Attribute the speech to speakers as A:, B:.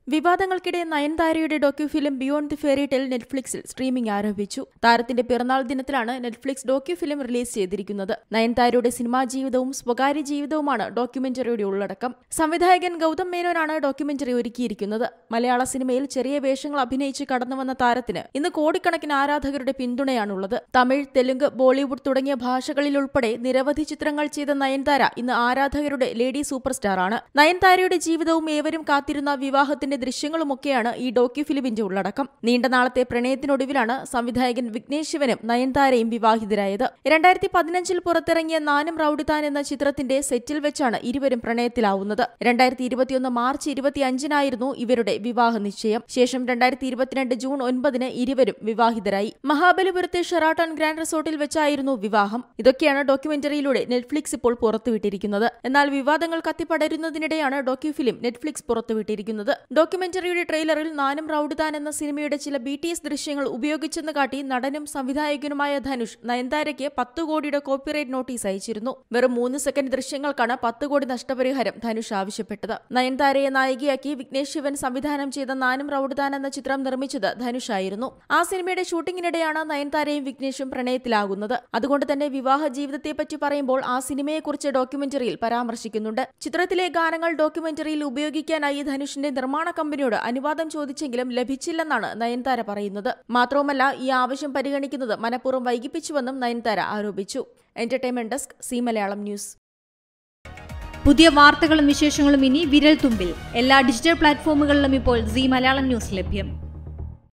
A: വിവാദങ്ങൾക്കിടെ നയൻതാരയുടെ docufilm beyond the fairy tale നെറ്റ്ഫ്ലിക്സിൽ streaming ആരംഭിച്ചു. താരത്തിന്റെ പിറന്നാൾ ദിനത്തിലാണ് നെറ്റ്ഫ്ലിക്സ് ഡോക്യുഫിലിം റിലീസ് ചെയ്തിരിക്കുന്നത്. നയൻതാരയുടെ സിനിമാ ജീവിതവും സ്വകാര്യ ജീവിതവുമാണ് ഡോക്യുമെന്ററിയുടെ ഉള്ളടക്കം. സംവിധായകൻ ഗൗതം മേനോനാണ് ഡോക്യുമെന്ററി ഒരുക്കിയിരിക്കുന്നത്. മലയാള സിനിമയിൽ ചെറിയ വേഷങ്ങൾ അഭിനയിച്ച് കടന്നുവന്ന താരത്തിന് ഇന്ന് കോടിക്കണക്കിന് ആരാധകരുടെ പിന്തുണയാണുള്ളത്. തമിഴ്, തെലുങ്ക്, ബോളിവുഡ് തുടങ്ങിയ ഭാഷകളിലുൾപ്പെടെ നിരവധി ചിത്രങ്ങൾ ചെയ്ത നയൻതാര ഇന്ന് ആരാധകരുടെ ലേഡി സൂപ്പർ സ്റ്റാറാണ്. നയൻതാരയുടെ ജീവിതവും ഏവരും കാത്തിരുന്ന വിവാഹത്തിന്റെ ദൃശ്യങ്ങളുമൊക്കെയാണ് ഈ ഡോക്യുഫിലിമിന്റെ ഉള്ളടക്കം. നീണ്ട നാളത്തെ പ്രണയത്തിനൊടുവിലാണ് സംവിധായകൻ വിഘ്നേഷ് ശിവനും നയൻതാരയും വിവാഹിതരായത്. 2015 പുറത്തിറങ്ങിയ നാനും റൌഡിതാൻ എന്ന ചിത്രത്തിന്റെ സെറ്റിൽ വെച്ചാണ് ഇരുവരും പ്രണയത്തിലാവുന്നത്. 2021 മാർച്ച് 25-നായിരുന്നു ഇവരുടെ വിവാഹ നിശ്ചയം. ശേഷം 2022 ജൂൺ 9-ന് ഇരുവരും വിവാഹിതരായി. മഹാബലിപുരത്തെ ഷെറാട്ടൺ ഗ്രാൻഡ് റിസോർട്ടിൽ വെച്ചായിരുന്നു വിവാഹം. ഇതൊക്കെയാണ് ഡോക്യുമെന്ററിയിലൂടെ നെറ്റ്ഫ്ലിക്സ് ഇപ്പോൾ പുറത്തുവിട്ടിരിക്കുന്നത്. എന്നാൽ വിവാദങ്ങൾ കത്തിപ്പടരുന്നതിനിടെയാണ് ഡോക്യുഫിലിം നെറ്റ്ഫ്ലിക്സ് പുറത്തുവിട്ടിരിക്കുന്നത്. ഡോക്യുമെന്ററിയുടെ ട്രെയിലറിൽ നാനും റൌഡിതാൻ എന്ന സിനിമയുടെ ചില BTS ദൃശ്യങ്ങൾ ഉപയോഗിച്ചെന്ന് കാട്ടി നടനും സംവിധായകനുമായ ധനുഷ് നയൻതാരയ്ക്ക് 10 കോടിയുടെ കോപ്പിറൈറ്റ് നോട്ടീസ് അയച്ചിരുന്നു. വെറും 3 സെക്കൻഡ് ദൃശ്യങ്ങൾക്കാണ് 10 കോടി നഷ്ടപരിഹാരം ധനുഷ് ആവശ്യപ്പെട്ടത്. നയൻതാരയെ നായികയാക്കി വിഘ്നേഷ് ശിവൻ സംവിധാനം ചെയ്ത നാനും റൌഡിതാൻ എന്ന ചിത്രം നിർമ്മിച്ചത് ധനുഷായിരുന്നു. ആ സിനിമയുടെ ഷൂട്ടിങ്ങിനിടെയാണ് നയൻതാരയും വിഘ്നേഷും പ്രണയത്തിലാകുന്നത്. അതുകൊണ്ട് തന്നെ വിവാഹ ജീവിതത്തെപ്പറ്റി പറയുമ്പോൾ ആ സിനിമയെക്കുറിച്ച് ഡോക്യുമെന്ററിയിൽ പരാമർശിക്കുന്നുണ്ട്. ചിത്രത്തിലെ ഗാനങ്ങൾ ഡോക്യുമെന്ററിയിൽ ഉപയോഗിക്കാനായി ധനുഷിന്റെ നിർമ്മാണ കമ്പനിയോട് അനുവാദം ചോദിച്ചെങ്കിലും ലഭിച്ചില്ലെന്നാണ് നയൻതാര പറയുന്നത്. മാത്രവുമല്ല, ഈ ആവശ്യം പരിഗണിക്കുന്നത് മനഃപൂർവ്വം വൈകിപ്പിച്ചുവെന്നും നയൻതാര ആരോപിച്ചു. Entertainment desk, Zee Malayalam news.
B: പുതിയ വാർത്തകളും വിശേഷങ്ങളും ഇനി വിരൽ തുമ്പിൽ. എല്ലാ ഡിജിറ്റൽ പ്ലാറ്റ്ഫോമുകളിലും ഇപ്പോൾ സി മലയാളം ന്യൂസ് ലഭ്യം.